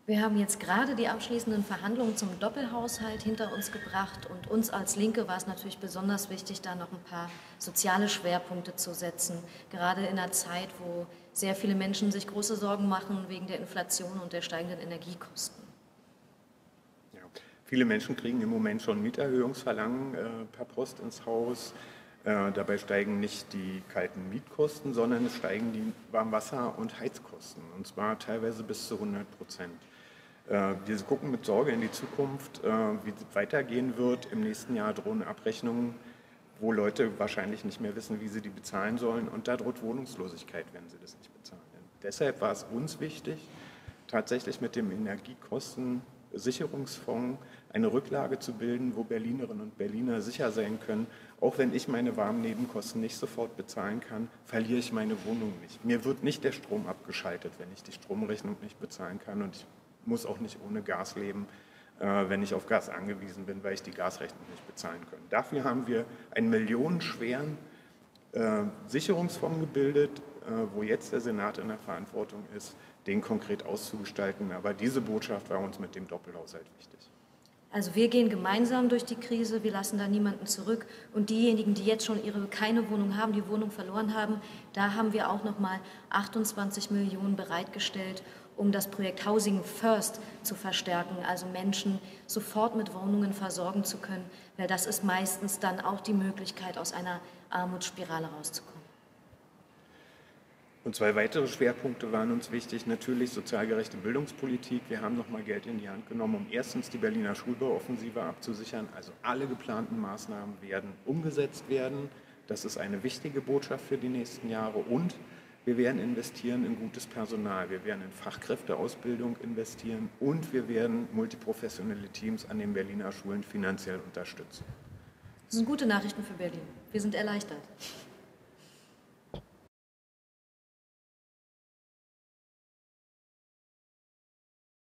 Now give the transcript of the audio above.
Wir haben jetzt gerade die abschließenden Verhandlungen zum Doppelhaushalt hinter uns gebracht und uns als Linke war es natürlich besonders wichtig, da noch ein paar soziale Schwerpunkte zu setzen, gerade in einer Zeit, wo sehr viele Menschen sich große Sorgen machen wegen der Inflation und der steigenden Energiekosten. Ja. Viele Menschen kriegen im Moment schon Mieterhöhungsverlangen per Post ins Haus. Dabei steigen nicht die kalten Mietkosten, sondern es steigen die Warmwasser- und Heizkosten, und zwar teilweise bis zu 100%. Wir gucken mit Sorge in die Zukunft, wie es weitergehen wird. Im nächsten Jahr drohen Abrechnungen, wo Leute wahrscheinlich nicht mehr wissen, wie sie die bezahlen sollen, und da droht Wohnungslosigkeit, wenn sie das nicht bezahlen. Deshalb war es uns wichtig, tatsächlich mit dem Energiekostensicherungsfonds eine Rücklage zu bilden, wo Berlinerinnen und Berliner sicher sein können, auch wenn ich meine warmen Nebenkosten nicht sofort bezahlen kann, verliere ich meine Wohnung nicht. Mir wird nicht der Strom abgeschaltet, wenn ich die Stromrechnung nicht bezahlen kann, und ich muss auch nicht ohne Gas leben, wenn ich auf Gas angewiesen bin, weil ich die Gasrechnung nicht bezahlen kann. Dafür haben wir einen millionenschweren Sicherungsfonds gebildet, wo jetzt der Senat in der Verantwortung ist, den konkret auszugestalten. Aber diese Botschaft war uns mit dem Doppelhaushalt wichtig. Also wir gehen gemeinsam durch die Krise, wir lassen da niemanden zurück und diejenigen, die jetzt schon keine Wohnung haben, die Wohnung verloren haben, da haben wir auch nochmal 28 Millionen bereitgestellt, um das Projekt Housing First zu verstärken, also Menschen sofort mit Wohnungen versorgen zu können, weil das ist meistens dann auch die Möglichkeit, aus einer Armutsspirale rauszukommen. Und zwei weitere Schwerpunkte waren uns wichtig, natürlich sozial gerechte Bildungspolitik. Wir haben nochmal Geld in die Hand genommen, um erstens die Berliner Schulbauoffensive abzusichern. Also alle geplanten Maßnahmen werden umgesetzt werden. Das ist eine wichtige Botschaft für die nächsten Jahre. Und wir werden investieren in gutes Personal. Wir werden in Fachkräfteausbildung investieren und wir werden multiprofessionelle Teams an den Berliner Schulen finanziell unterstützen. Das sind gute Nachrichten für Berlin. Wir sind erleichtert.